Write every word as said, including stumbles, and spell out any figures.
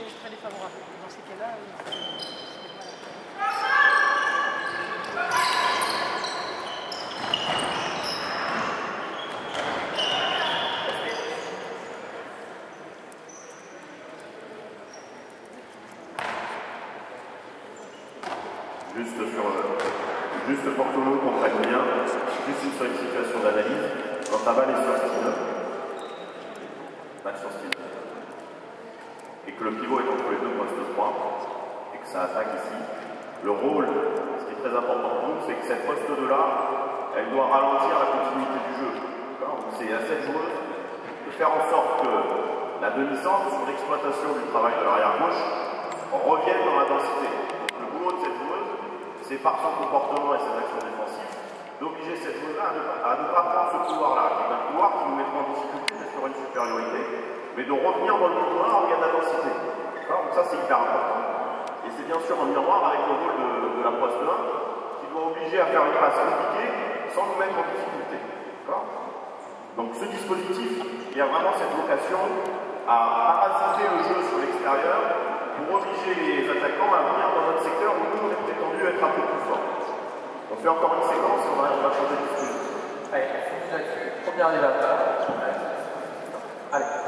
est très défavorable. Dans ces cas-là, euh, Juste, sur, juste pour que tout le monde comprenne bien, juste une seule situation d'analyse. Quand ta balle est sur style, balle sur style, et que le pivot est entre les deux postes trois, et que ça attaque ici, le rôle, ce qui est très important pour nous, c'est que cette poste deux là, elle doit ralentir la continuité du jeu. Donc c'est à cette joueuse de faire en sorte que la demi-centre, sur l'exploitation du travail de l'arrière gauche, revienne dans la densité. Donc, le boulot de cette joueuse, c'est par son comportement et ses actions défensives, d'obliger cette joueuse-là à ne pas prendre ce couloir-là, qui est un couloir qui nous mettra en difficulté, mais sur une supériorité, mais de revenir dans le couloir en gain de la densité. Donc ça, c'est hyper important. Et c'est bien sûr en miroir avec le rôle de, de la poste un, qui doit obliger à faire une passe compliquée sans nous mettre en difficulté. Donc ce dispositif, il y a vraiment cette vocation à parasiter le jeu sur l'extérieur pour obliger les attaquants à venir dans notre secteur où nous, on est prétendu être un peu plus fort. On fait encore une séquence et on va, on va changer de dispositif. Allez, on finit là-dessus. Premier élévateur. Allez.